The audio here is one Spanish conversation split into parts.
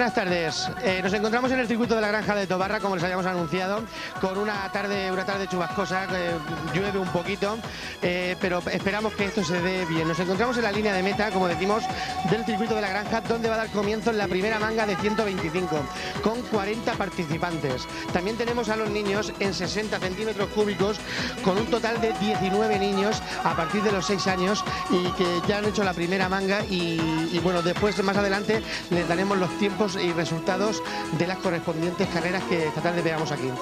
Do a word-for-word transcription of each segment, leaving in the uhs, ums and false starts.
Buenas tardes. Eh, nos encontramos en el circuito de la Granja de Tobarra, como les habíamos anunciado, con una tarde, una tarde chubascosa, eh, llueve un poquito, eh, pero esperamos que esto se dé bien. Nos encontramos en la línea de meta, como decimos, del circuito de la Granja, donde va a dar comienzo la primera manga de ciento veinticinco, con cuarenta participantes. También tenemos a los niños en sesenta centímetros cúbicos, con un total de diecinueve niños a partir de los seis años y que ya han hecho la primera manga y, y bueno, después más adelante les daremos los tiempos y resultados de las correspondientes carreras que esta tarde veamos aquí.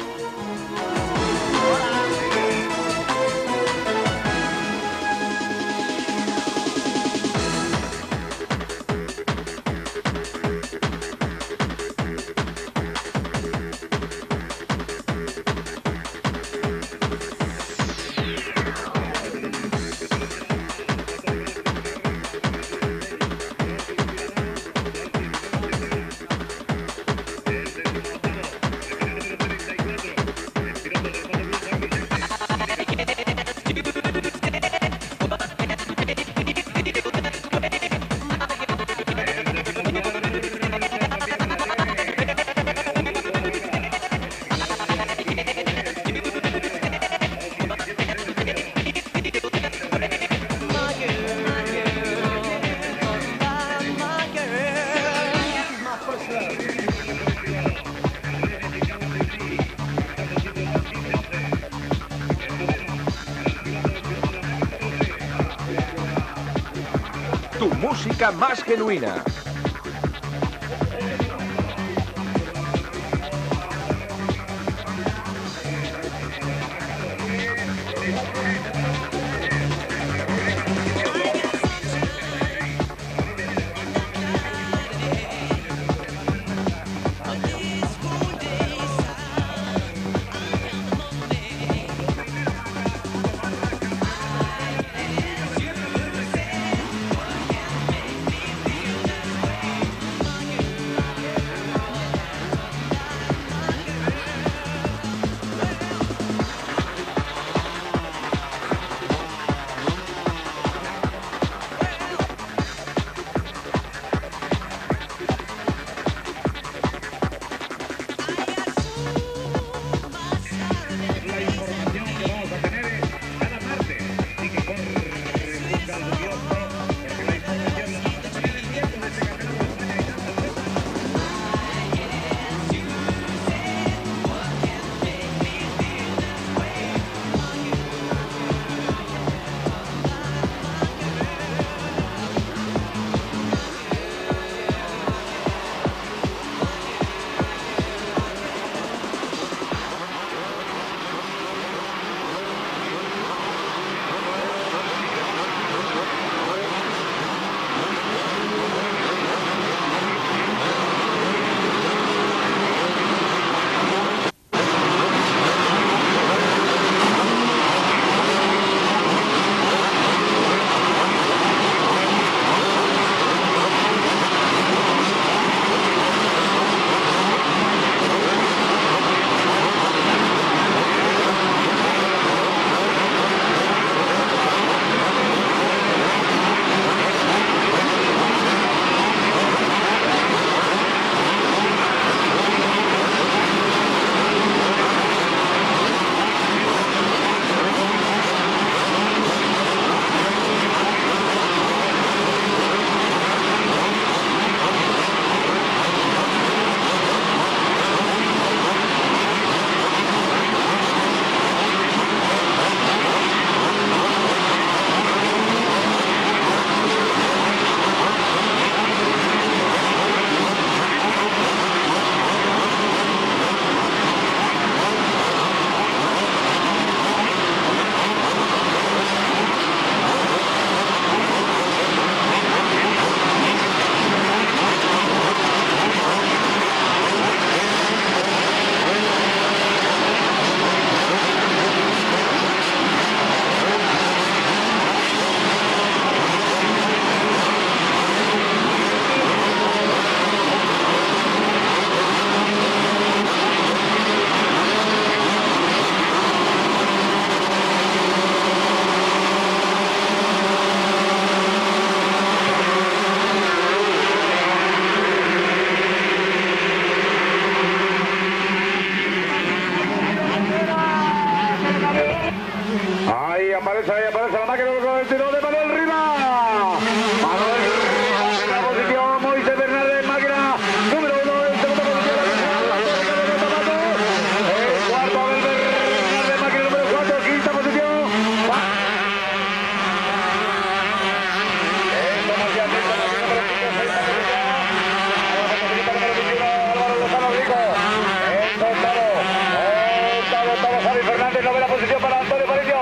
Tu música más genuina. tiro de Manuel Rivas. Manuel Rivas en la posición, Moisés Fernández, máquina número uno, en segunda posición, el cuarto, Abel Fernández, máquina número cuatro, quinta posición. Javi Fernández, novena posición para Antonio Paricio.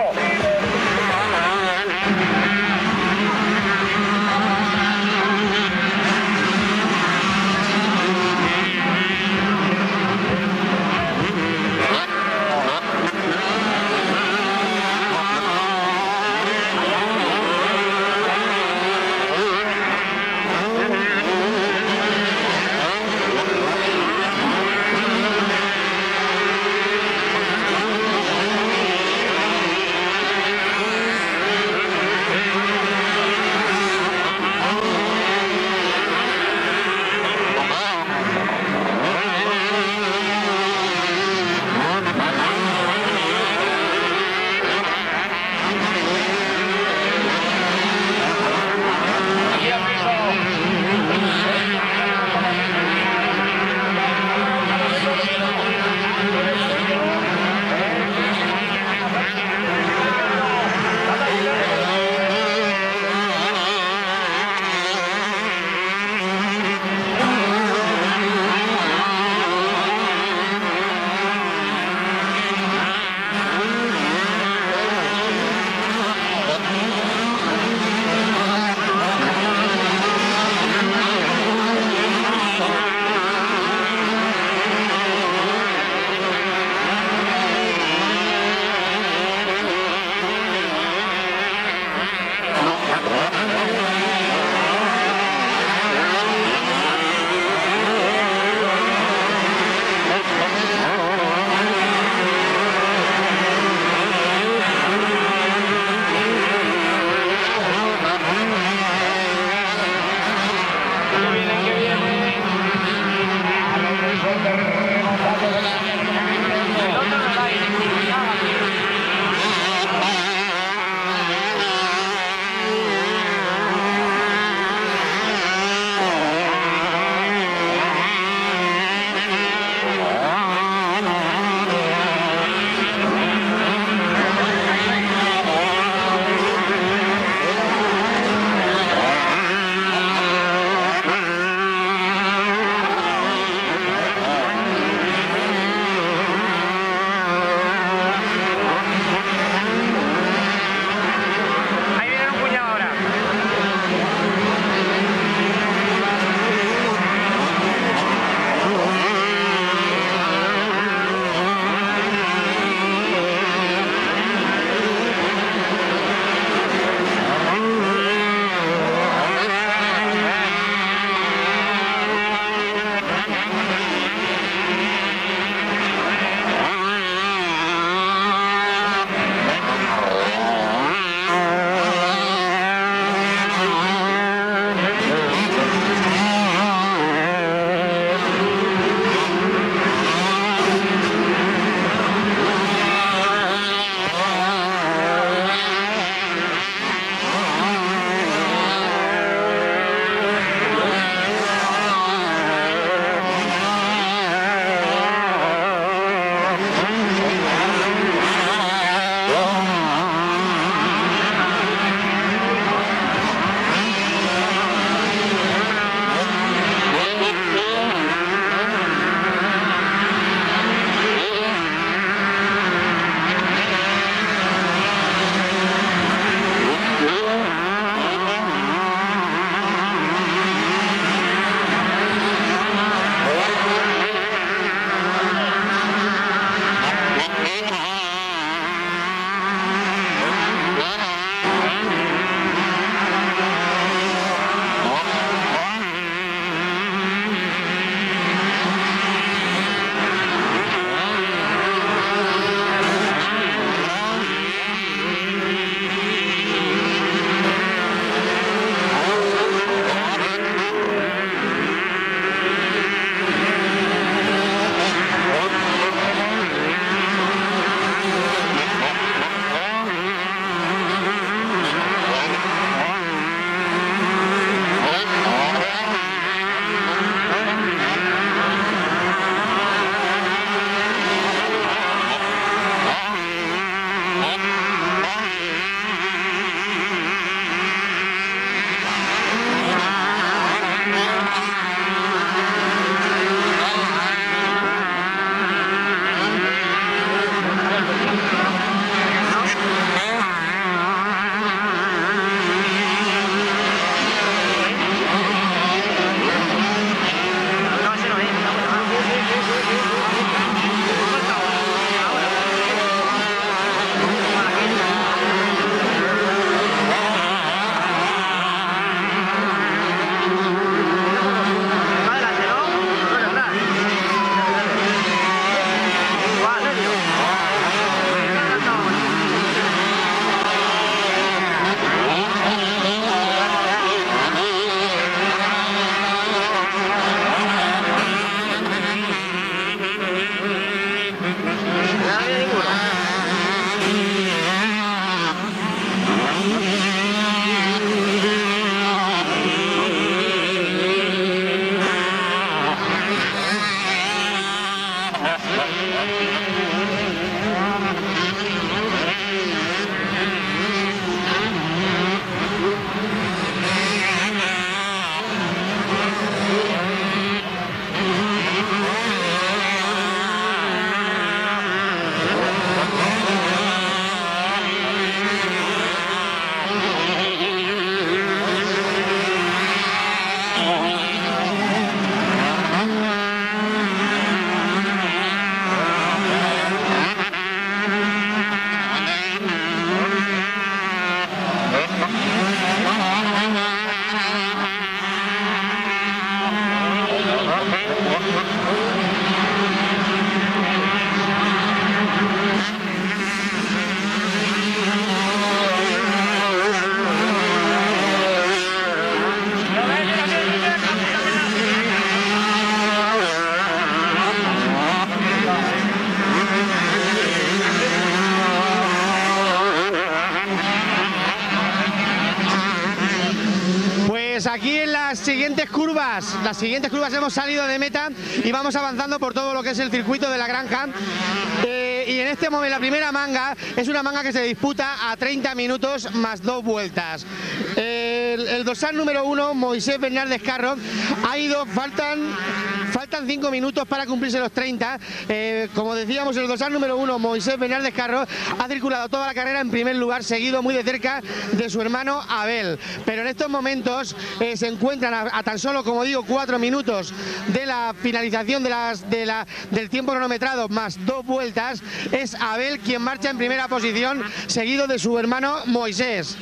Pues aquí en las siguientes curvas, las siguientes curvas hemos salido de meta y vamos avanzando por todo lo que es el circuito de la granja. Eh, y en este momento la primera manga es una manga que se disputa a treinta minutos más dos vueltas. Eh, el, el dorsal número uno, Moisés Bernal Carro, ha ido, faltan... Faltan cinco minutos para cumplirse los treinta. Eh, como decíamos, el dorsal número uno, Moisés Bernal Carro, ha circulado toda la carrera en primer lugar, seguido muy de cerca de su hermano Abel. Pero en estos momentos eh, se encuentran a, a tan solo, como digo, cuatro minutos de la finalización de las, de la, del tiempo cronometrado más dos vueltas. Es Abel quien marcha en primera posición, seguido de su hermano Moisés.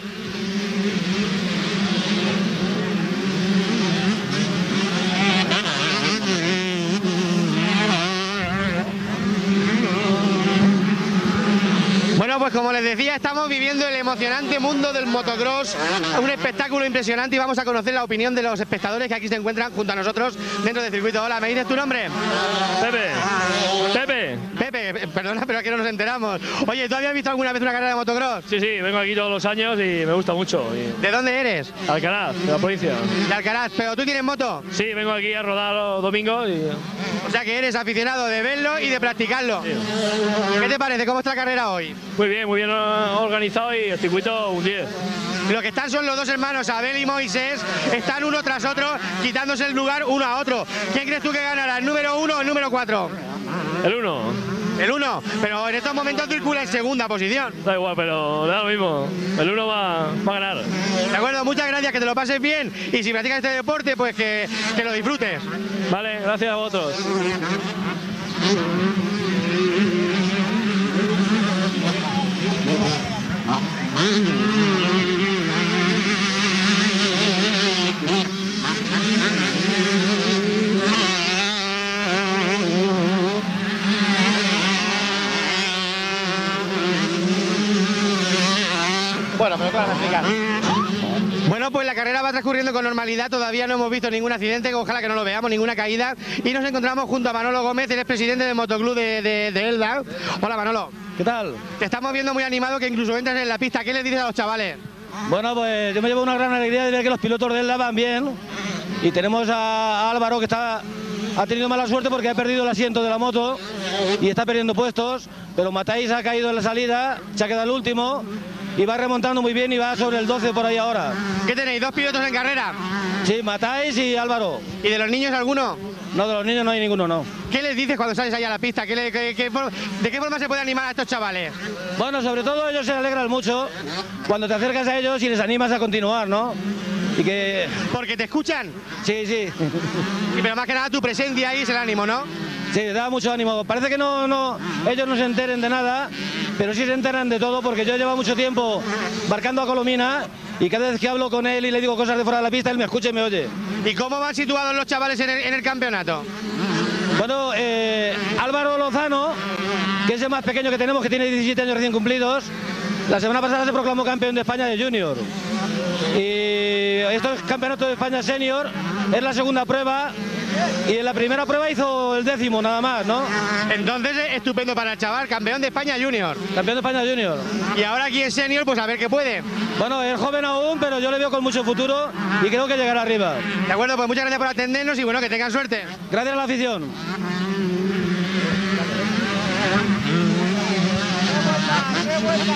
Bueno, pues como les decía, estamos viviendo el emocionante mundo del motocross, un espectáculo impresionante, y vamos a conocer la opinión de los espectadores que aquí se encuentran junto a nosotros dentro del circuito. Hola, ¿me dices tu nombre? Pepe. Pepe. Pepe, perdona, pero es que no nos enteramos. Oye, ¿tú habías visto alguna vez una carrera de motocross? Sí, sí, vengo aquí todos los años y me gusta mucho. Y... ¿De dónde eres? Alcaraz, de la provincia. De Alcaraz, ¿pero tú tienes moto? Sí, vengo aquí a rodar los domingos y... O sea que eres aficionado de verlo y de practicarlo. Sí. ¿Qué te parece? ¿Cómo está la carrera hoy? Muy bien, muy bien organizado y el circuito un diez. Lo que están son los dos hermanos, Abel y Moisés, están uno tras otro, quitándose el lugar uno a otro. ¿Quién crees tú que ganará, el número uno o el número cuatro? El uno. El uno, pero en estos momentos circula en segunda posición. Da igual, pero da lo mismo. El uno va, va a ganar. De acuerdo, muchas gracias, que te lo pases bien, y si practicas este deporte, pues que, que lo disfrutes. Vale, gracias a vosotros. Bueno, pero claro, explicar. Bueno, pues la carrera va transcurriendo con normalidad, todavía no hemos visto ningún accidente, ojalá que no lo veamos, ninguna caída, y nos encontramos junto a Manolo Gómez, el presidente del Motoclub de, de, de Elda. Hola, Manolo. ¿Qué tal? Te estamos viendo muy animado, que incluso entras en la pista. ¿Qué les dices a los chavales? Bueno, pues yo me llevo una gran alegría de ver que los pilotos de Elda van bien, y tenemos a Álvaro, que está, ha tenido mala suerte porque ha perdido el asiento de la moto y está perdiendo puestos, pero Matáis ha caído en la salida, se ha quedado el último y va remontando muy bien y va sobre el doce por ahí ahora. ¿Qué tenéis, dos pilotos en carrera? Sí, Matáis y Álvaro. ¿Y de los niños alguno? No, de los niños no hay ninguno, no. ¿Qué les dices cuando sales ahí a la pista? ¿Qué le, qué, qué, ¿De qué forma se puede animar a estos chavales? Bueno, sobre todo ellos se alegran mucho cuando te acercas a ellos y les animas a continuar, ¿no? Y que... ¿Porque te escuchan? Sí, sí. Y pero más que nada tu presencia ahí es el ánimo, ¿no? Sí, da mucho ánimo. Parece que no, no, ellos no se enteren de nada, pero sí se enteran de todo, porque yo llevo mucho tiempo marcando a Colomina y cada vez que hablo con él y le digo cosas de fuera de la pista, él me escucha y me oye. ¿Y cómo van situados los chavales en el, en el campeonato? Bueno, eh, Álvaro Lozano, que es el más pequeño que tenemos, que tiene diecisiete años recién cumplidos, la semana pasada se proclamó campeón de España de Junior. Y esto es campeonato de España senior, es la segunda prueba y en la primera prueba hizo el décimo nada más, ¿no? Entonces, estupendo para el chaval, campeón de España Junior. Campeón de España Junior. Y ahora aquí en senior, pues a ver qué puede. Bueno, es joven aún, pero yo le veo con mucho futuro y creo que llegará arriba. De acuerdo, pues muchas gracias por atendernos y bueno, que tengan suerte. Gracias a la afición. ¡Qué vuelta!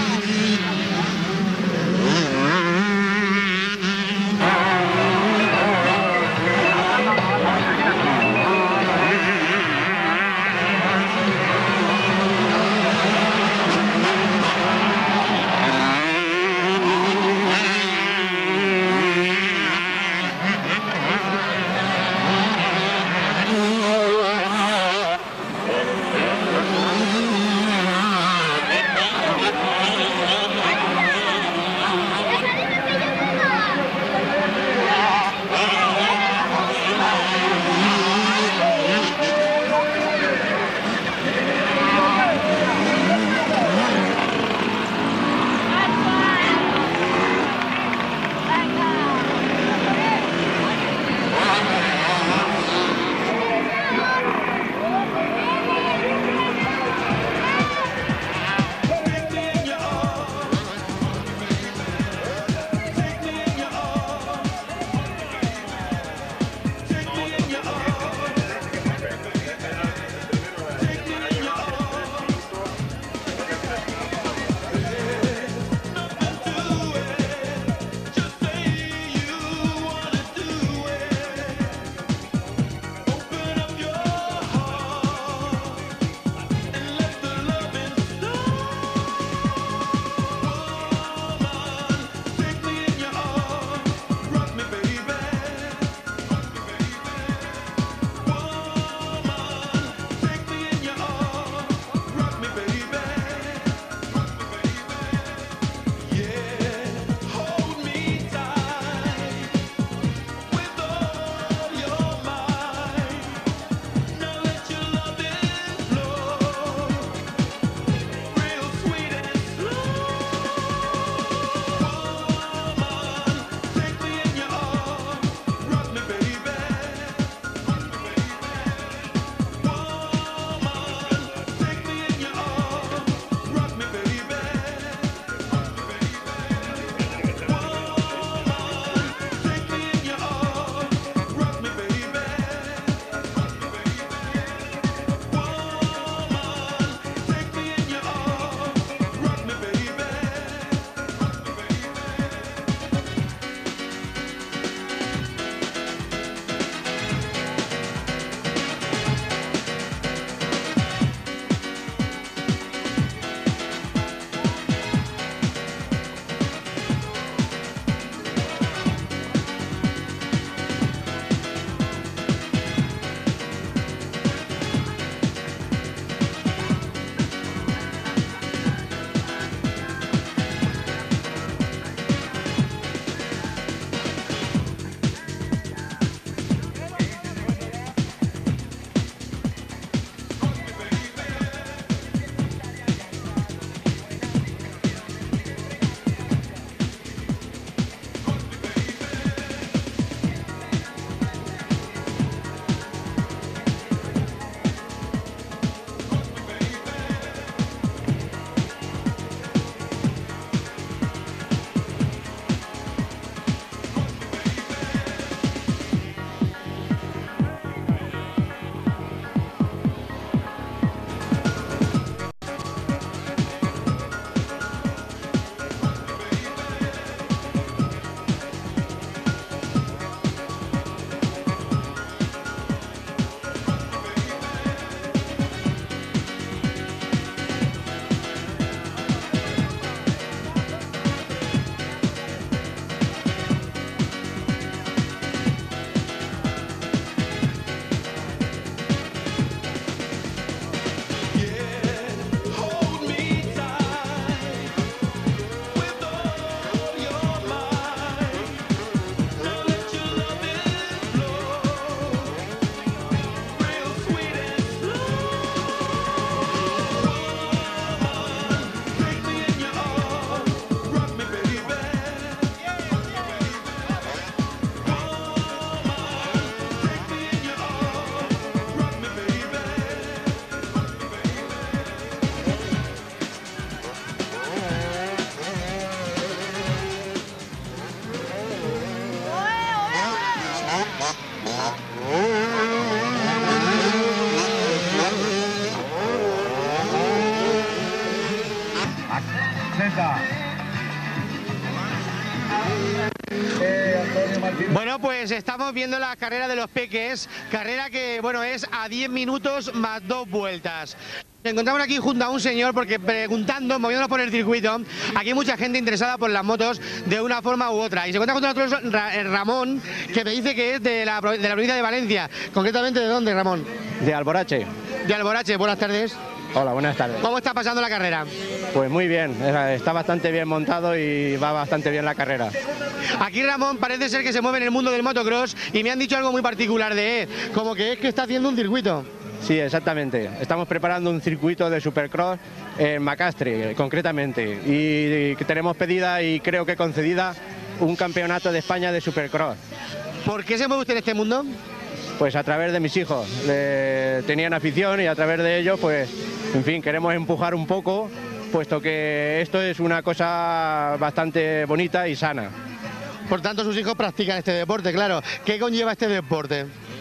Bueno, pues estamos viendo la carrera de los peques, carrera que, bueno, es a diez minutos más dos vueltas. Nos encontramos aquí junto a un señor porque preguntando, moviéndonos por el circuito, aquí hay mucha gente interesada por las motos de una forma u otra. Y se encuentra junto a nosotros Ra Ramón, que me dice que es de la, de la provincia de Valencia. Concretamente, ¿de dónde, Ramón? De Alborache. De Alborache, buenas tardes. Hola, buenas tardes. ¿Cómo está pasando la carrera? Pues muy bien, está bastante bien montado y va bastante bien la carrera. Aquí Ramón parece ser que se mueve en el mundo del motocross y me han dicho algo muy particular de él, como que es que está haciendo un circuito. Sí, exactamente. Estamos preparando un circuito de Supercross en Macastre, concretamente. Y tenemos pedida y creo que concedida un campeonato de España de Supercross. ¿Por qué se mueve usted en este mundo? Pues a través de mis hijos. Eh, tenían afición y a través de ellos, pues, en fin, queremos empujar un poco, puesto que esto es una cosa bastante bonita y sana. Por tanto, sus hijos practican este deporte, claro. ¿Qué conlleva este deporte?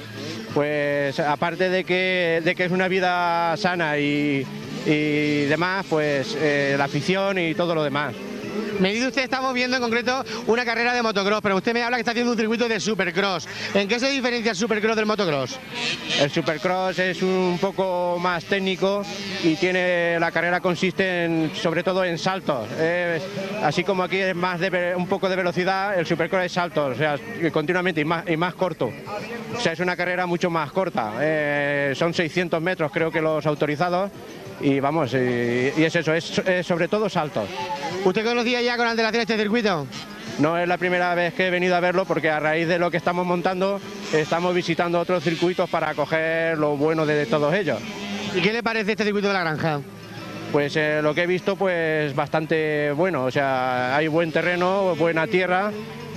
Pues aparte de que, de que es una vida sana y, y demás, pues eh, la afición y todo lo demás. Me dice usted, estamos viendo en concreto una carrera de motocross, pero usted me habla que está haciendo un circuito de supercross. ¿En qué se diferencia el supercross del motocross? El supercross es un poco más técnico y tiene la carrera consiste en, sobre todo en saltos. Es, así como aquí es más de, un poco de velocidad, el supercross es saltos, o sea, continuamente y más, y más corto. O sea, es una carrera mucho más corta. Eh, son seiscientos metros, creo que los autorizados. Y vamos, y, y es eso, es, es sobre todo saltos. ¿Usted conocía ya con antelación este circuito? No es la primera vez que he venido a verlo porque a raíz de lo que estamos montando estamos visitando otros circuitos para coger lo bueno de, de todos ellos. ¿Y qué le parece este circuito de la granja? Pues eh, lo que he visto pues bastante bueno, o sea, hay buen terreno, buena tierra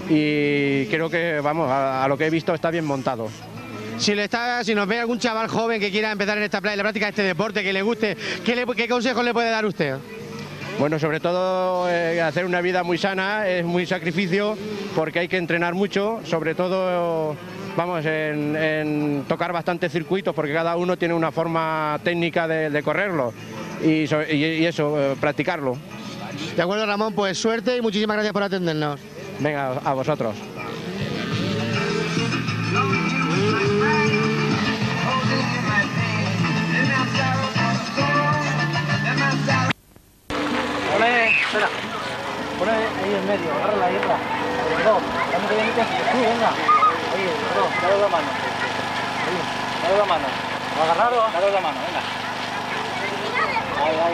y creo que, vamos, a, a lo que he visto está bien montado. Si, le está, si nos ve algún chaval joven que quiera empezar en esta playa, en la práctica de este deporte, que le guste, ¿qué, le, qué consejos le puede dar usted? Bueno, sobre todo eh, hacer una vida muy sana, es muy sacrificio porque hay que entrenar mucho, sobre todo vamos en, en tocar bastantes circuitos porque cada uno tiene una forma técnica de, de correrlo y, y, y eso, eh, practicarlo. De acuerdo, Ramón, pues suerte y muchísimas gracias por atendernos. Venga, a vosotros. Espera, pon ahí en medio, agarra la hierba. No, dame que viene tú, venga. Ahí, no, dale la mano. Ahí, dale la mano. ¿Lo agarrado? Dale la mano, venga. Ahí, ahí.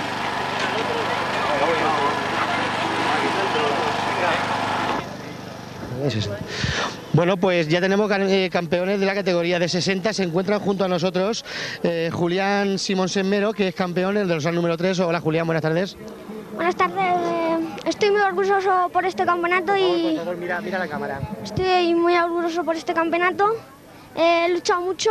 Bueno, pues ya tenemos campeones de la categoría de sesenta, se encuentran junto a nosotros eh, Julián Simón Semmero, que es campeón, el de los número tres. Hola Julián, buenas tardes. Buenas tardes, eh, estoy muy orgulloso por este campeonato y mira, mira la cámara. Estoy muy orgulloso por este campeonato, he luchado mucho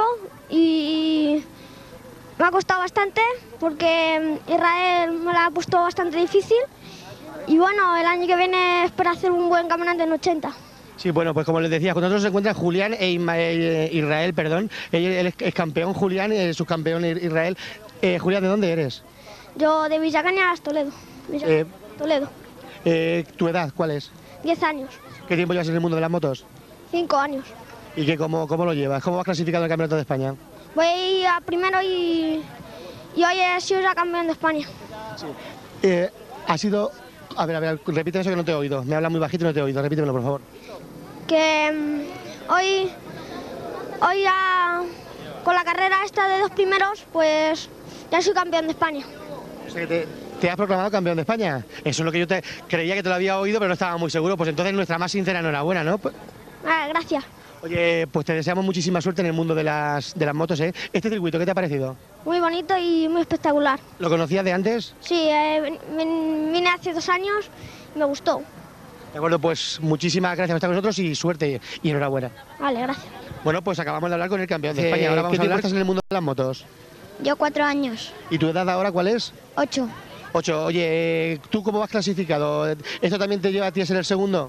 y me ha costado bastante porque Israel me la ha puesto bastante difícil y bueno, el año que viene espero hacer un buen campeonato en ochenta. Sí, bueno, pues como les decía, con nosotros se encuentra Julián e Israel, perdón, él es campeón Julián, el subcampeón Israel. Eh, Julián, ¿de dónde eres? Yo de Villacañas, Toledo. Villa, eh, Toledo. Eh, ¿Tu edad cuál es? Diez años. ¿Qué tiempo llevas en el mundo de las motos? Cinco años. ¿Y qué, cómo, cómo lo llevas? ¿Cómo vas clasificado en el Campeonato de España? Voy a primero y, y hoy he sido ya campeón de España. Sí. Eh, ha sido... A ver, a ver, repite eso que no te he oído. Me habla muy bajito y no te he oído. Repítemelo, por favor. Que um, hoy, hoy ya con la carrera esta de dos primeros, pues ya soy campeón de España. O sea que te, te has proclamado campeón de España. Eso es lo que yo te creía que te lo había oído, pero no estaba muy seguro. Pues entonces nuestra más sincera enhorabuena, ¿no? Ah, gracias. Oye, pues te deseamos muchísima suerte en el mundo de las, de las motos, ¿eh? Este circuito, ¿qué te ha parecido? Muy bonito y muy espectacular. ¿Lo conocías de antes? Sí, eh, vine hace dos años y me gustó. De acuerdo, pues muchísimas gracias por estar con nosotros y suerte y enhorabuena. Vale, gracias. Bueno, pues acabamos de hablar con el campeón de España. Ahora vamos a hablar. ¿Estás en el mundo de las motos? Yo cuatro años. ¿Y tu edad ahora cuál es? Ocho. Ocho. Oye, ¿tú cómo vas clasificado? ¿Esto también te lleva a ti a ser el segundo?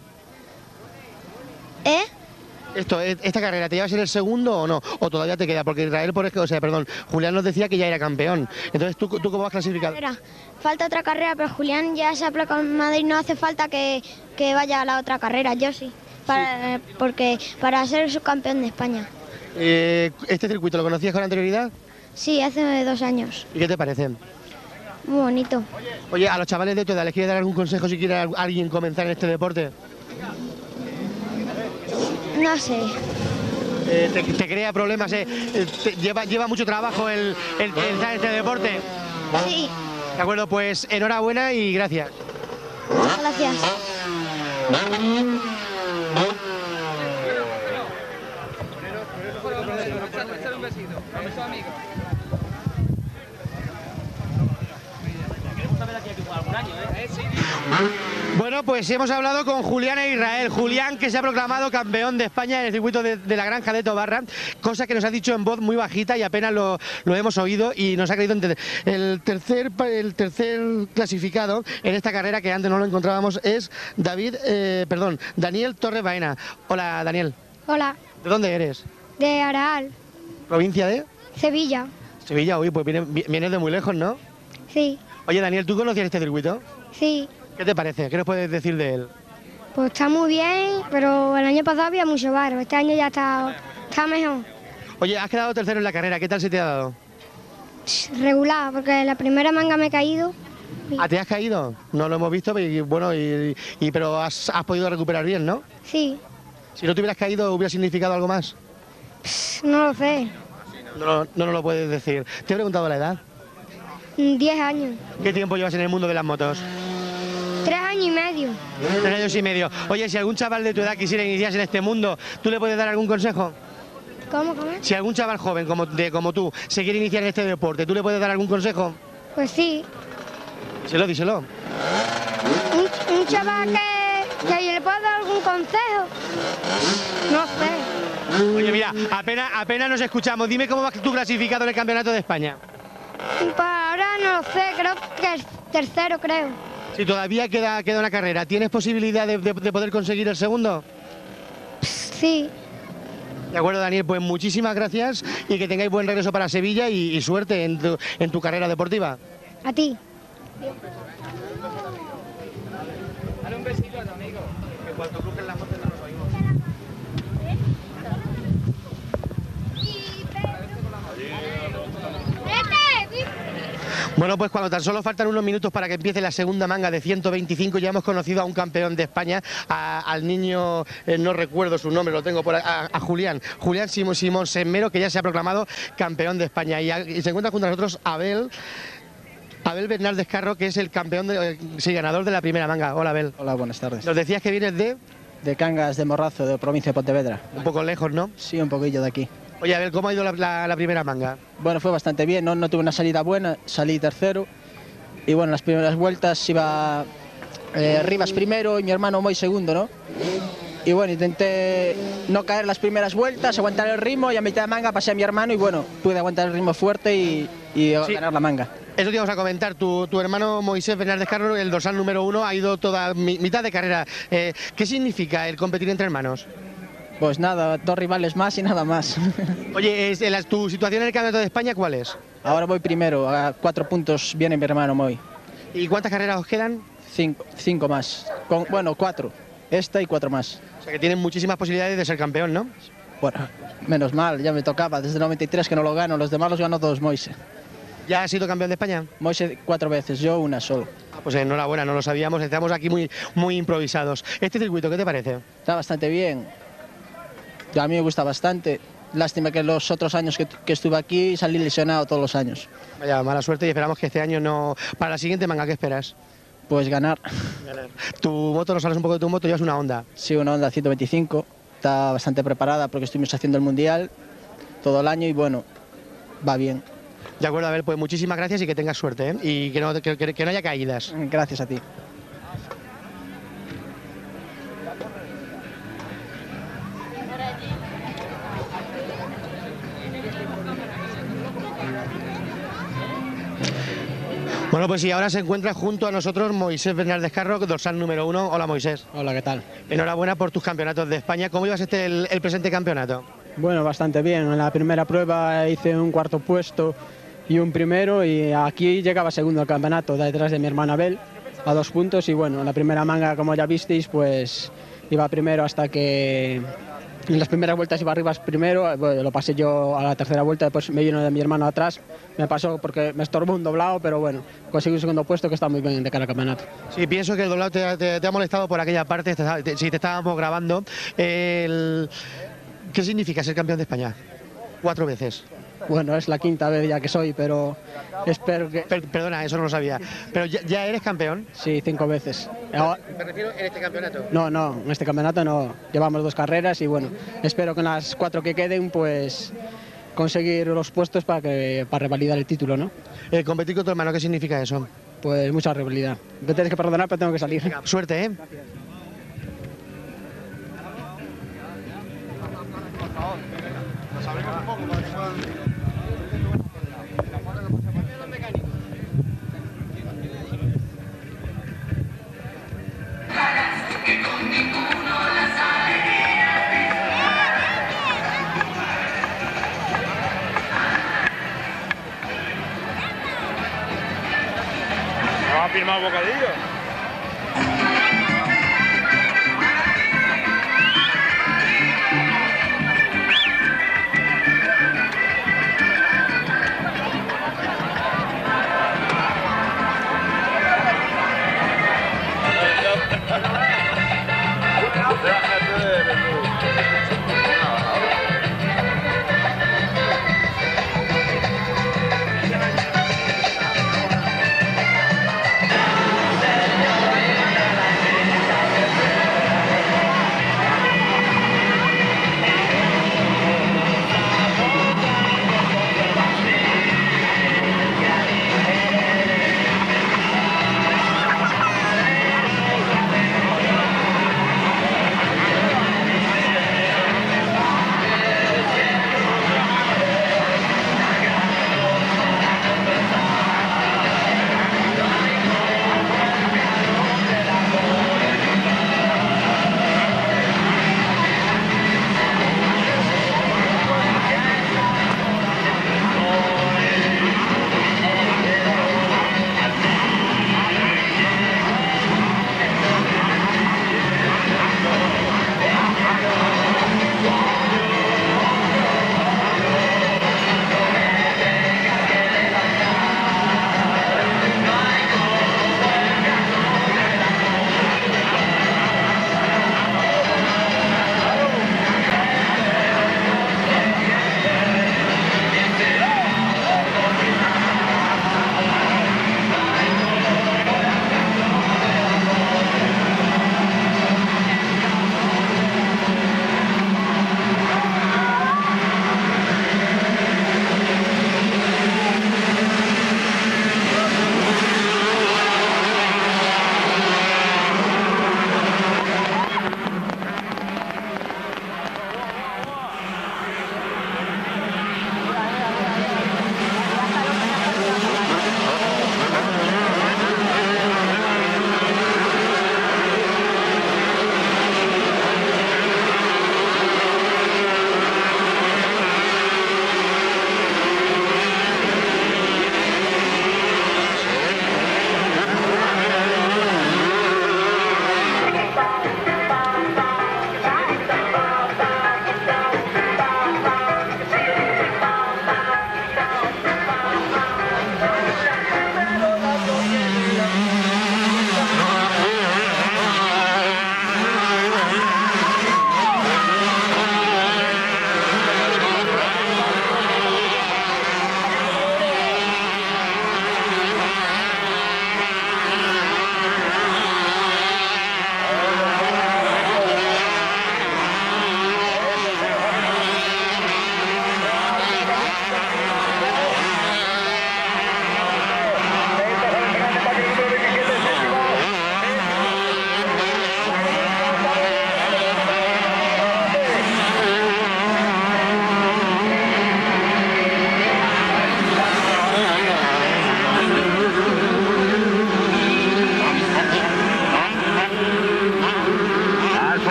¿Eh? Esto, ¿Esta carrera te lleva a ser el segundo o no? ¿O todavía te queda? Porque Israel, por ejemplo, o sea, perdón, Julián nos decía que ya era campeón. Entonces, ¿tú, tú cómo vas clasificado? Falta otra carrera, pero Julián ya se ha proclamado y no hace falta que, que vaya a la otra carrera, yo sí. para, porque, para ser subcampeón de España. Eh, ¿Este circuito lo conocías con anterioridad? Sí, hace dos años. ¿Y qué te parece? Muy bonito. Oye, a los chavales de tu edad, ¿les quieres dar algún consejo si quiere alguien comenzar en este deporte? No sé. Eh, te, te crea problemas? Eh? Te, lleva, ¿Lleva mucho trabajo el, el, el entrar en este deporte? Sí. De acuerdo, pues enhorabuena y gracias. Gracias. Bueno, pues hemos hablado con Julián e Israel. Julián, que se ha proclamado campeón de España en el circuito de, de la Granja de Tobarra, cosa que nos ha dicho en voz muy bajita y apenas lo, lo hemos oído y nos ha querido entender. El tercer, el tercer clasificado en esta carrera, que antes no lo encontrábamos, es David, eh, perdón, Daniel Torres Baena. Hola, Daniel. Hola. ¿De dónde eres? De Araal. ¿Provincia de? Sevilla. Sevilla, uy, pues vienes, vienes de muy lejos, ¿no? Sí. Oye, Daniel, ¿tú conocías este circuito? Sí. ¿Qué te parece? ¿Qué nos puedes decir de él? Pues está muy bien, pero el año pasado había mucho barro. Este año ya está, está mejor. Oye, has quedado tercero en la carrera. ¿Qué tal se te ha dado? Regular, porque la primera manga me he caído. ¿Ah, te has caído? No lo hemos visto, y, bueno, y, y, pero has, has podido recuperar bien, ¿no? Sí. Si no te hubieras caído, ¿hubiera significado algo más? No lo sé. No, no, no nos lo puedes decir. ¿Te he preguntado la edad? Diez años. ¿Qué tiempo llevas en el mundo de las motos? Tres años y medio. Tres años y medio. Oye, si algún chaval de tu edad quisiera iniciarse en este mundo, ¿tú le puedes dar algún consejo? ¿Cómo, cómo? Si algún chaval joven como, de, como tú se quiere iniciar en este deporte, ¿tú le puedes dar algún consejo? Pues sí. Díselo, díselo. Un, un chaval que, que le pueda dar algún consejo. No sé. Oye, mira, apenas, apenas nos escuchamos. Dime cómo vas tú clasificado en el Campeonato de España. Pues ahora no lo sé, creo que es tercero, creo. Si todavía queda, queda una carrera, ¿tienes posibilidad de, de, de poder conseguir el segundo? Sí. De acuerdo, Daniel, pues muchísimas gracias y que tengáis buen regreso para Sevilla y, y suerte en tu, en tu carrera deportiva. A ti. Dale un besito a tu amigo, que cuando crujen las motos no nos oímos. Bueno, pues cuando tan solo faltan unos minutos para que empiece la segunda manga de ciento veinticinco, ya hemos conocido a un campeón de España, a, al niño, eh, no recuerdo su nombre, lo tengo por ahí, a, a Julián, Julián Simón, Simón Semmero, que ya se ha proclamado campeón de España. Y, a, y se encuentra junto a nosotros Abel, Abel Bernal Descarro, que es el campeón, de, eh, sí, ganador de la primera manga. Hola, Abel. Hola, buenas tardes. Nos decías que vienes de... De Cangas de Morrazo, de provincia de Pontevedra. Un poco lejos, ¿no? Sí, un poquillo de aquí. Oye, Abel, ¿cómo ha ido la, la, la primera manga? Bueno, fue bastante bien, no, no tuve una salida buena, salí tercero. Y bueno, las primeras vueltas iba eh, Rivas primero y mi hermano Moy segundo, ¿no? Y bueno, intenté no caer las primeras vueltas, aguantar el ritmo y a mitad de manga pasé a mi hermano y bueno, pude aguantar el ritmo fuerte y, y sí, ganar la manga. Eso te íbamos a comentar, tu, tu hermano Moisés Bernal Descarro, el dorsal número uno, ha ido toda mi, mitad de carrera. Eh, ¿Qué significa el competir entre hermanos? Pues nada, dos rivales más y nada más. Oye, es, la, ¿tu situación en el Campeonato de España cuál es? Ahora voy primero, a cuatro puntos viene mi hermano Moy. ¿Y cuántas carreras os quedan? Cinco, cinco más, Con, bueno, cuatro, esta y cuatro más. O sea que tienen muchísimas posibilidades de ser campeón, ¿no? Bueno, menos mal, ya me tocaba, desde el noventa y tres que no lo gano, los demás los ganó todos Moise. ¿Ya has sido campeón de España? Moise cuatro veces, yo una solo. Ah, pues enhorabuena, no lo sabíamos, estamos aquí muy, muy improvisados. ¿Este circuito qué te parece? Está bastante bien. A mí me gusta bastante. Lástima que los otros años que, que estuve aquí salí lesionado todos los años. Vaya, mala suerte y esperamos que este año no... Para la siguiente manga, ¿qué esperas? Pues ganar. Ganar. ¿Tu moto, nos hablas un poco de tu moto, llevas una Honda? Sí, una Honda ciento veinticinco. Está bastante preparada porque estuvimos haciendo el Mundial todo el año y bueno, va bien. De acuerdo, Abel, pues muchísimas gracias y que tengas suerte, ¿eh? Y que no, que, que, que no haya caídas. Gracias a ti. Bueno, pues y ahora se encuentra junto a nosotros Moisés Bernal Descarro, dorsal número uno. Hola, Moisés. Hola, ¿qué tal? Enhorabuena por tus campeonatos de España. ¿Cómo llevas este el, el presente campeonato? Bueno, bastante bien. En la primera prueba hice un cuarto puesto y un primero y aquí llegaba segundo al campeonato, detrás de mi hermano Abel, a dos puntos y bueno, en la primera manga, como ya visteis, pues iba primero hasta que en las primeras vueltas iba arriba primero, bueno, lo pasé yo a la tercera vuelta, después me vino de mi hermano atrás, me pasó porque me estorbó un doblado, pero bueno, conseguí un segundo puesto que está muy bien de cara al campeonato. Sí, pienso que el doblado te, te, te ha molestado por aquella parte, te, te, si te estábamos grabando. El, ¿Qué significa ser campeón de España? Cuatro veces. Bueno, es la quinta vez ya que soy, pero espero que... Per, perdona, eso no lo sabía. ¿Pero ya, ya eres campeón? Sí, cinco veces. Me refiero en este campeonato. No, no, en este campeonato no. Llevamos dos carreras y bueno, espero que en las cuatro que queden, pues conseguir los puestos para, que, para revalidar el título, ¿no? Eh, competir con tu hermano, ¿qué significa eso? Pues mucha rivalidad. Me tienes que perdonar, pero tengo que salir. Venga, suerte, ¿eh? Gracias. Nos abrimos un poco para que puedan... Que con ninguno las ¿No ha firmado Bocadillo?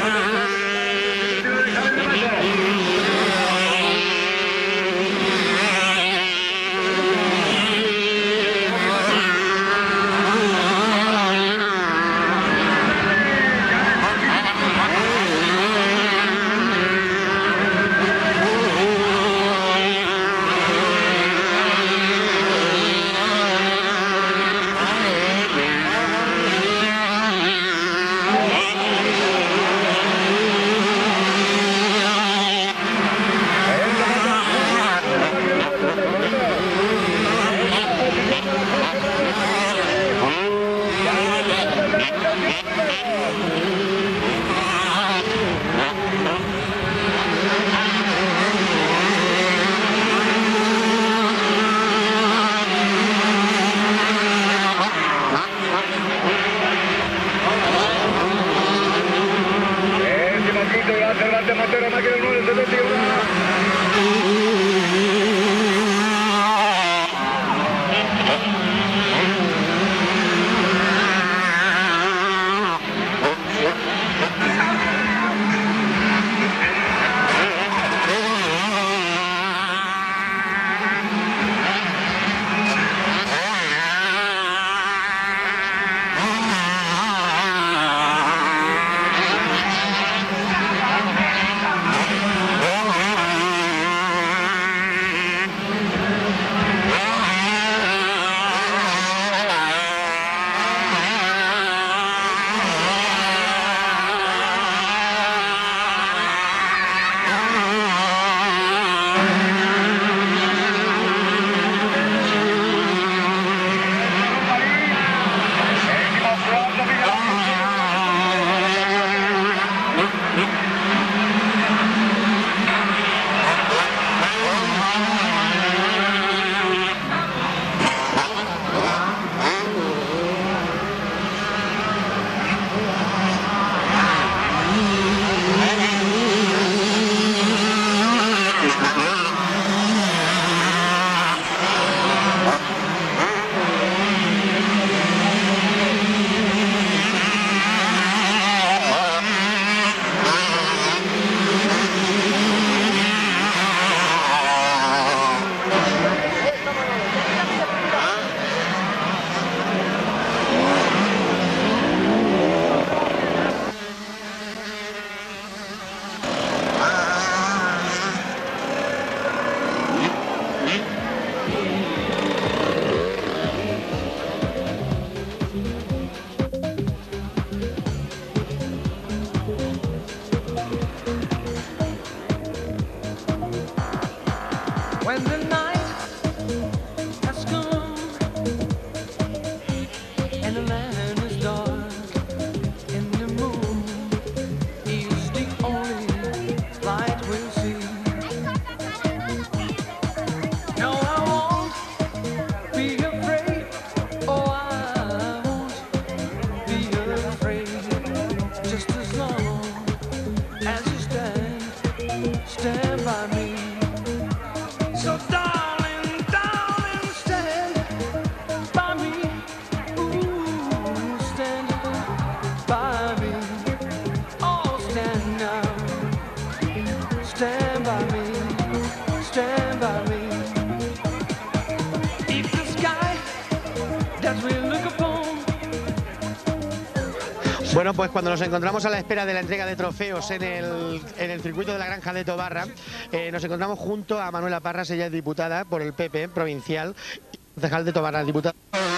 Bueno, pues cuando nos encontramos a la espera de la entrega de trofeos en el, en el circuito de la Granja de Tobarra, eh, nos encontramos junto a Manuela Parras, ella es diputada por el P P provincial, concejal de Tobarra, diputada.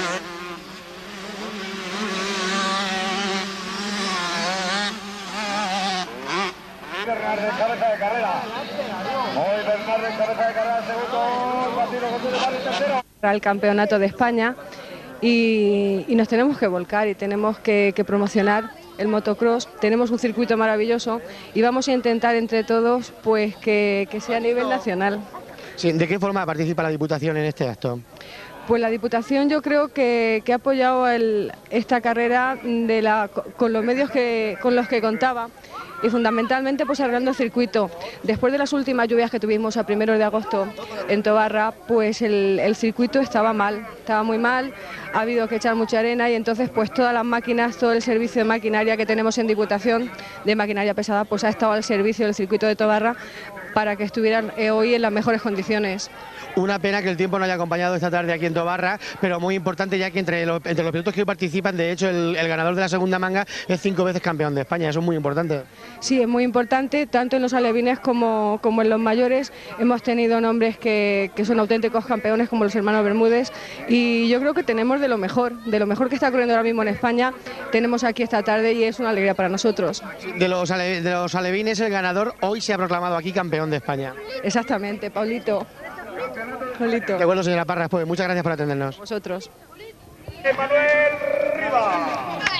Bernardo, cabeza de carrera. Hoy Bernardo, cabeza de carrera, segundo, Guatino, González, vale, tercero. Para el campeonato de España y, y nos tenemos que volcar y tenemos que, que promocionar el motocross. Tenemos un circuito maravilloso y vamos a intentar entre todos pues que, que sea a nivel nacional. Sí, ¿de qué forma participa la Diputación en este acto? Pues la Diputación yo creo que, que ha apoyado el, esta carrera de la, con los medios que, con los que contaba. y fundamentalmente pues arreglando el circuito. Después de las últimas lluvias que tuvimos a primeros de agosto en Tobarra, pues el, el circuito estaba mal, estaba muy mal, ha habido que echar mucha arena y entonces pues todas las máquinas, todo el servicio de maquinaria que tenemos en Diputación de maquinaria pesada pues ha estado al servicio del circuito de Tobarra para que estuvieran eh, hoy en las mejores condiciones. Una pena que el tiempo no haya acompañado esta tarde aquí en Tobarra, pero muy importante ya que entre los, entre los pilotos que hoy participan, de hecho el, el ganador de la segunda manga es cinco veces campeón de España, eso es muy importante. Sí, es muy importante, tanto en los alevines como, como en los mayores. Hemos tenido nombres que, que son auténticos campeones como los hermanos Bermúdez y yo creo que tenemos de lo mejor, de lo mejor que está ocurriendo ahora mismo en España, tenemos aquí esta tarde y es una alegría para nosotros. De los, ale, de los alevines el ganador hoy se ha proclamado aquí campeón de España. Exactamente, Paulito. Paulito. De acuerdo, señora Parras, pues muchas gracias por atendernos. Vosotros. Manuel Rivas.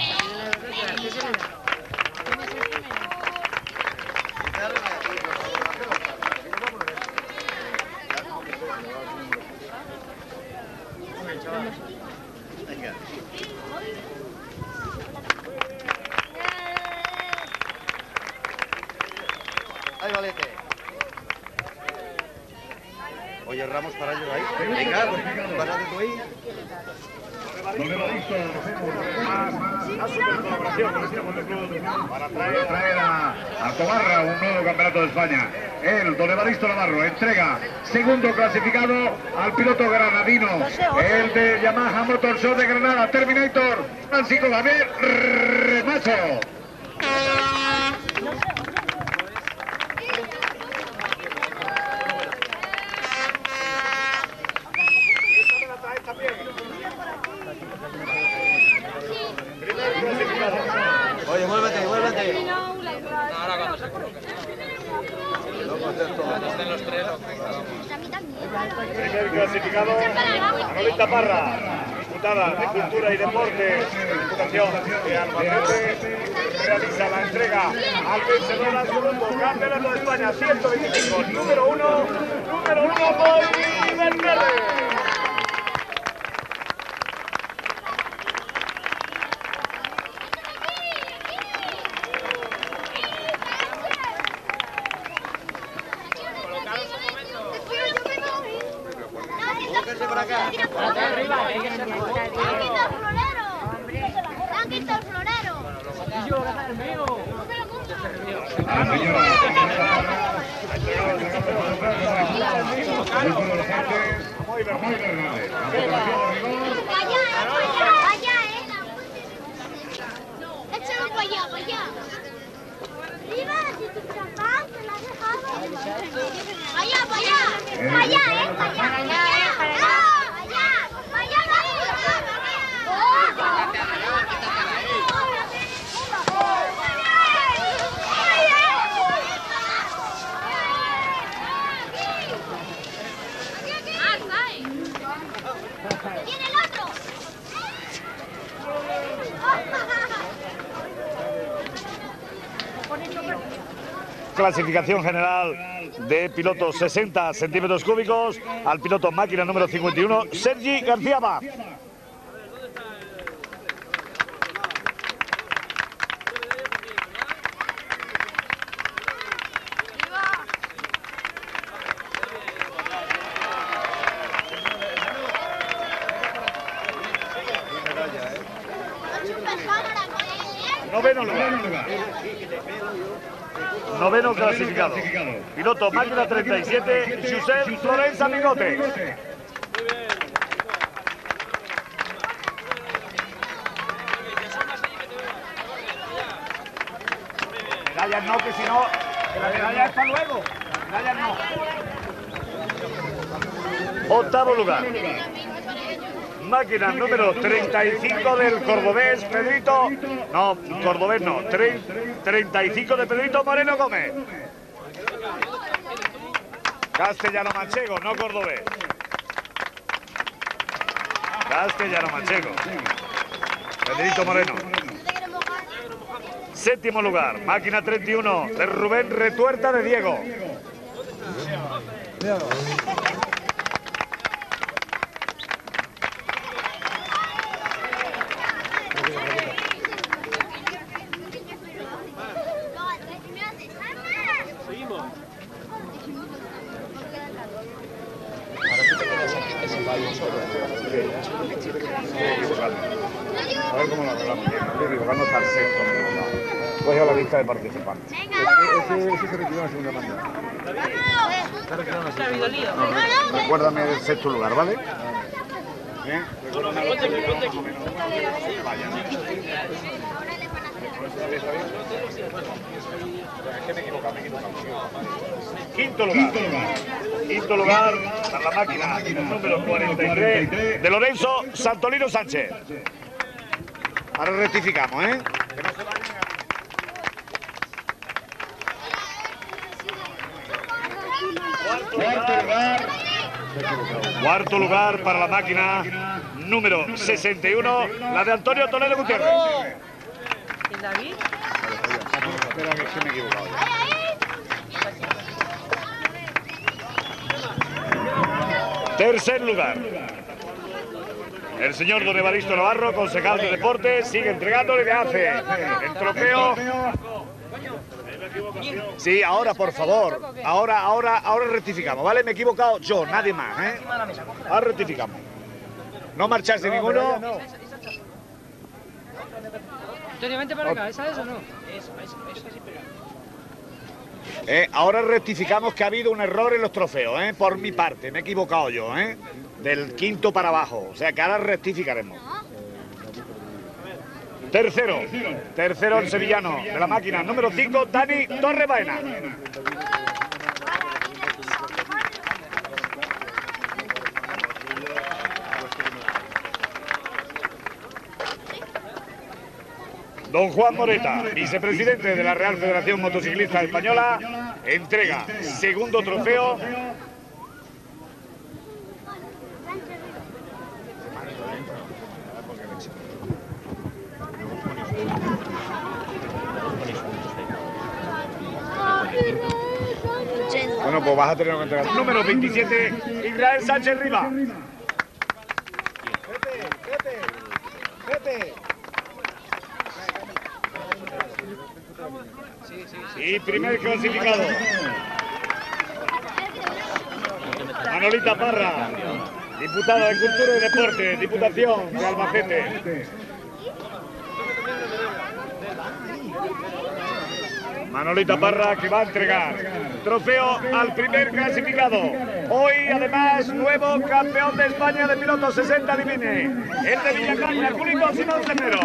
Ahí, Valete. Oye, Ramos, para ello ahí. Venga, párate tú ahí. A super colaboración con este motoclub para traer, traer a, a Tobarra un nuevo campeonato de España. El don Evaristo Navarro entrega segundo clasificado al piloto granadino, el de Yamaha Motor Show de Granada, Terminator, Francisco Javier Remacho. Oye, muévete, muévete. Primer clasificado, Manolita Parra, diputada de Cultura y Deporte, Diputación de Albacete, realiza la entrega al vencedor al segundo campeonato de España ciento veinticinco, número uno, número uno, Boy Bermúdez. Clasificación general de pilotos sesenta centímetros cúbicos al piloto máquina número cincuenta y uno, Sergi García Baz. Noveno lugar. Noveno clasificado. Piloto máquina treinta y siete, Josep Florenza Migote. Medallas no, que si no, que la medalla es para luego. Medallas no. Octavo lugar. Máquina número treinta y cinco del cordobés Pedrito, no, cordobés no, treinta y cinco de Pedrito Moreno Gómez. Castellano Manchego, no cordobés. Castellano Manchego. Pedrito Moreno. Séptimo lugar, máquina treinta y uno de Rubén Retuerta de Diego. A ver cómo lo arreglamos. Estoy equivocando hasta el sexto. Voy a la lista de participantes. Ese, ese se retiró en la segunda manga. No, recuérdame del sexto lugar, ¿vale? ¿Eh? Recuérdame el sexto lugar, más o menos. Vaya. Es que me he equivocado, me he equivocado. Quinto lugar. Quinto lugar para la máquina número cuarenta y tres de Lorenzo Santolino Sánchez. Ahora rectificamos, ¿eh? Que no se vayan a... Cuarto lugar. Cuarto lugar para la máquina número sesenta y uno, la de Antonio Toledo Gutiérrez. ¿Y David? Espera, que se me he equivocado. Tercer lugar. El señor don Evaristo Navarro, concejal de deportes, sigue entregándole de hace el trofeo. Sí, ahora, por favor. Ahora, ahora, ahora rectificamos, ¿vale? Me he equivocado yo, nadie más, ¿eh? Ahora rectificamos. No marcharse ninguno. Vente para acá, ¿esa es o no? Eso, eso, eso sí pega. Eh, ahora rectificamos que ha habido un error en los trofeos, ¿eh? Por mi parte, me he equivocado yo, ¿eh? Del quinto para abajo, o sea que ahora rectificaremos. Tercero, tercero el sevillano de la máquina, número cinco, Dani Torre Baena. Don Juan Moreta, vicepresidente de la Real Federación Motociclista Española, entrega segundo trofeo. Bueno, pues vas a tener que entregar. Número veintisiete, Israel Sánchez Riva. Pepe, Pepe, Pepe. Y primer clasificado, Manolita Parra, diputada de Cultura y Deporte, Diputación de Albacete. Manolita Parra, que va a entregar trofeo al primer clasificado. Hoy, además, nuevo campeón de España de pilotos sesenta Divine, el de Villacaña, Julico Simón Cenero.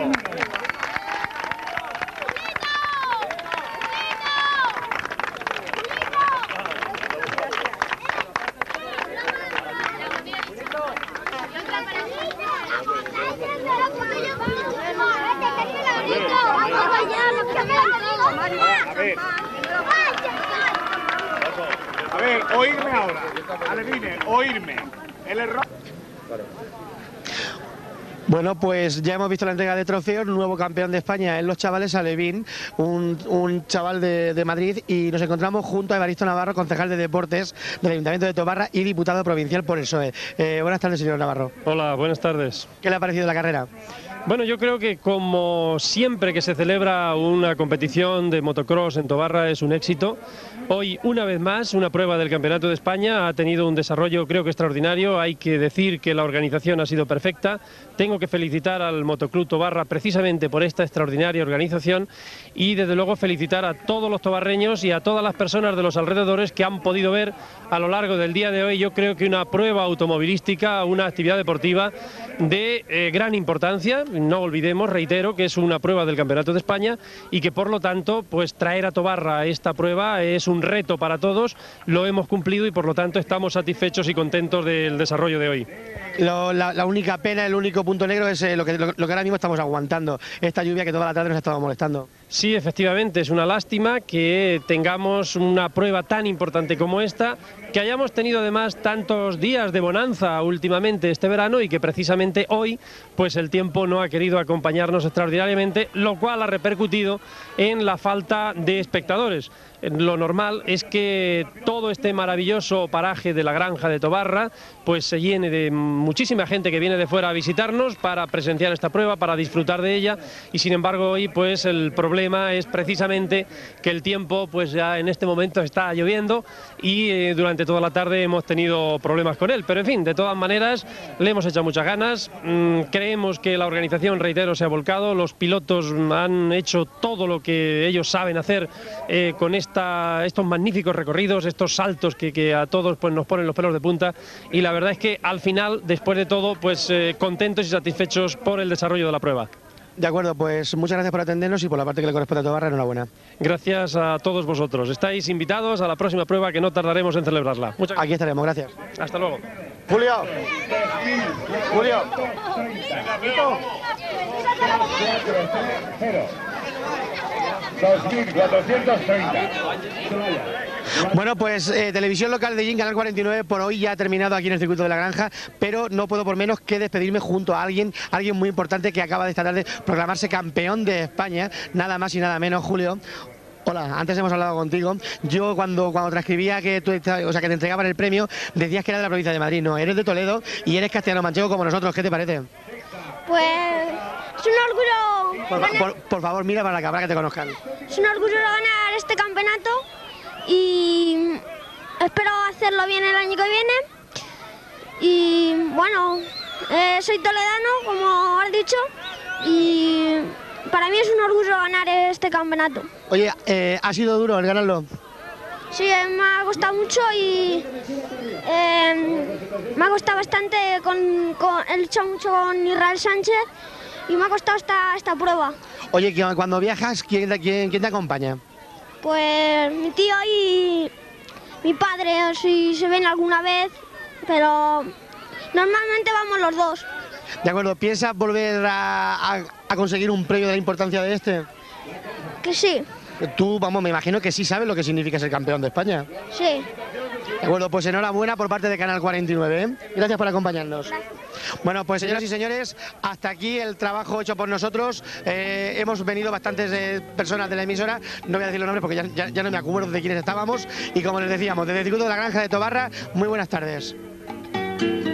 A ver, a ver, oírme ahora, adivinen, oírme, el error. Bueno, pues ya hemos visto la entrega de trofeos, nuevo campeón de España en los chavales, Alevín, un, un chaval de, de Madrid, y nos encontramos junto a Evaristo Navarro, concejal de deportes del Ayuntamiento de Tobarra y diputado provincial por el P S O E. Eh, buenas tardes, señor Navarro. Hola, buenas tardes. ¿Qué le ha parecido la carrera? Bueno, yo creo que como siempre que se celebra una competición de motocross en Tobarra es un éxito. Hoy, una vez más, una prueba del Campeonato de España ha tenido un desarrollo creo que extraordinario. Hay que decir que la organización ha sido perfecta. Tengo que felicitar al Motoclub Tobarra precisamente por esta extraordinaria organización y desde luego felicitar a todos los tobarreños y a todas las personas de los alrededores que han podido ver a lo largo del día de hoy, yo creo que una prueba automovilística, una actividad deportiva de eh, gran importancia. No olvidemos, reitero, que es una prueba del Campeonato de España y que por lo tanto pues traer a Tobarra esta prueba es un reto para todos. Lo hemos cumplido y por lo tanto estamos satisfechos y contentos del desarrollo de hoy. Lo, la, la única pena, el único punto negro es eh, lo, que, lo, lo que ahora mismo estamos aguantando, esta lluvia que toda la tarde nos ha estado molestando. Sí, efectivamente, es una lástima que tengamos una prueba tan importante como esta, que hayamos tenido además tantos días de bonanza últimamente este verano y que precisamente hoy pues el tiempo no ha querido acompañarnos extraordinariamente, lo cual ha repercutido en la falta de espectadores. lo normal es que todo este maravilloso paraje de la Granja de Tobarra pues se llene de muchísima gente que viene de fuera a visitarnos para presenciar esta prueba, para disfrutar de ella, y sin embargo hoy pues el problema es precisamente que el tiempo pues ya en este momento está lloviendo y eh, durante toda la tarde hemos tenido problemas con él, pero en fin, de todas maneras le hemos echado muchas ganas, mm, creemos que la organización, reitero, se ha volcado, los pilotos han hecho todo lo que ellos saben hacer eh, con esta, estos magníficos recorridos, estos saltos que, que a todos pues nos ponen los pelos de punta, y la verdad es que al final, después de todo, pues eh, contentos y satisfechos por el desarrollo de la prueba. De acuerdo, pues muchas gracias por atendernos y por la parte que le corresponde a Tobarra, enhorabuena. Gracias a todos vosotros. Estáis invitados a la próxima prueba que no tardaremos en celebrarla. Muchas Aquí estaremos, gracias. Hasta luego. Julio. Julio. dos mil cuatrocientos treinta. Bueno, pues eh, televisión local de Yin, Canal cuarenta y nueve, por hoy ya ha terminado aquí en el circuito de la Granja, pero no puedo por menos que despedirme junto a alguien, alguien muy importante que acaba de esta tarde proclamarse campeón de España, nada más y nada menos, Julio. Hola, antes hemos hablado contigo. Yo cuando, cuando transcribía que, tú, o sea, que te entregaban el premio, decías que era de la provincia de Madrid. No, eres de Toledo y eres castellano-manchego como nosotros. ¿Qué te parece? Pues es un orgullo. Por, ganar, por, por favor, mira para la cámara que te conozcan. Es un orgullo ganar este campeonato y espero hacerlo bien el año que viene. Y bueno, eh, soy toledano, como has dicho, y para mí es un orgullo ganar este campeonato. Oye, eh, ¿ha sido duro el ganarlo? Sí, me ha costado mucho y eh, me ha costado bastante, con, con, he luchado mucho con Israel Sánchez y me ha costado esta, esta prueba. Oye, cuando viajas, ¿quién, quién, quién te acompaña? Pues mi tío y mi padre, si se ven alguna vez, pero normalmente vamos los dos. De acuerdo, ¿piensas volver a, a, a conseguir un premio de la importancia de este? Que sí. Tú, vamos, me imagino que sí sabes lo que significa ser campeón de España. Sí. De acuerdo, pues enhorabuena por parte de Canal cuarenta y nueve, ¿eh? Gracias por acompañarnos. Gracias. Bueno, pues señoras y señores, hasta aquí el trabajo hecho por nosotros. Eh, hemos venido bastantes eh, personas de la emisora, no voy a decir los nombres porque ya, ya, ya no me acuerdo de quiénes estábamos. Y como les decíamos, desde el circuito de la Granja de Tobarra, muy buenas tardes.